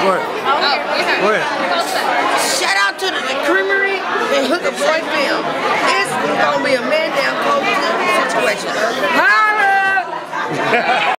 What? What? Shout out to the creamery and Hook Up Boy Film. It's gonna be a man down cold situation. Holla!